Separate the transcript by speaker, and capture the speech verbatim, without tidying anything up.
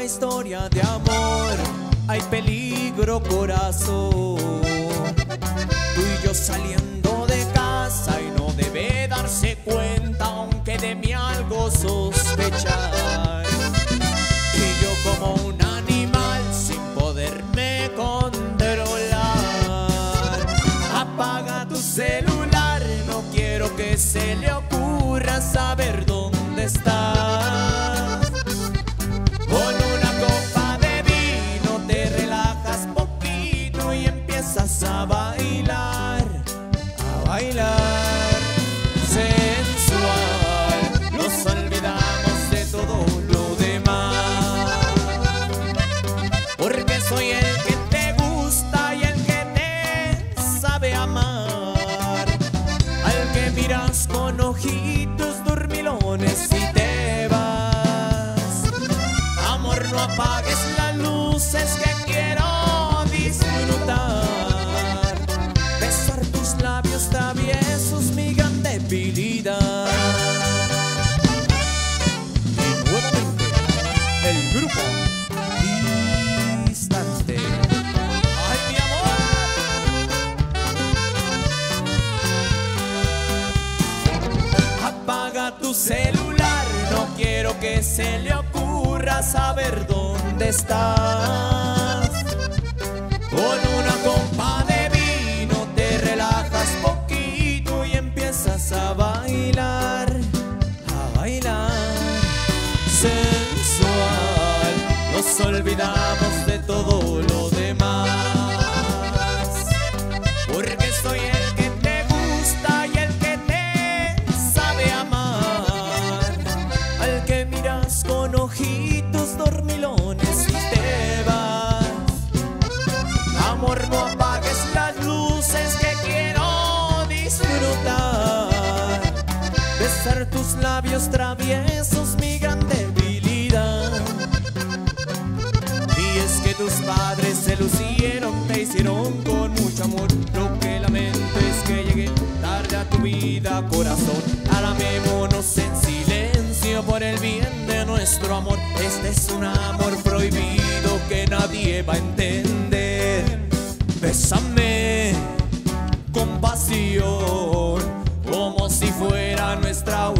Speaker 1: historia de amor. Hay peligro, corazón. Tú y yo saliendo de casa y no debe darse cuenta, aunque de mí algo sospechar. Y yo como un animal sin poderme controlar. Apaga tu celular, no quiero que se le ocurra saber dónde estás. Con una copa de vino te relajas poquito y empiezas a bailar, a bailar sensual. Nos olvidamos de todo lo demás, porque soy el que te gusta y el que te sabe amar, al que miras con ojitos dormilones y te vas. Amor, no apagues las luces que quiero disfrutar. Besar tus labios traviesos, mi gran debilidad. Y nuevamente, el grupo Distante. ¡Ay, mi amor! Apaga tu celular, no quiero que se le ocurra saber dónde estás. Con una copa de vino te relajas poquito y empiezas a bailar, a bailar sensual. Nos olvidamos de todo lo demás, porque soy el que te gusta y el que te sabe amar, al que miras con ojitos dormilones y te vas. Amor, no apagues las luces que quiero disfrutar. Besar tus labios traviesos, mi gran debilidad. Y es que tus padres se lucieron, te hicieron con mucho amor. Lo que lamento es que llegué tarde a tu vida, corazón. Alamémonos en silencio por el bien de nuestro amor. Este es un amor prohibido que nadie va a entender. Bésame con pasión, como si fuera nuestra